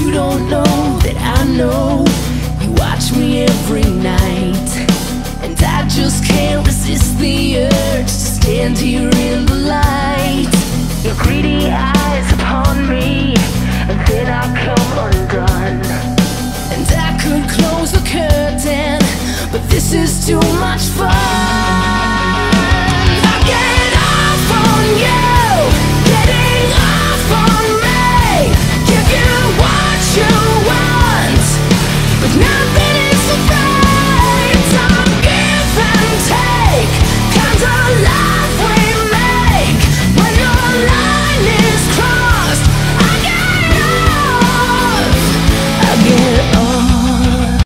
you don't know that I know. You watch me every night, and I just can't resist the urge to stand here in the light.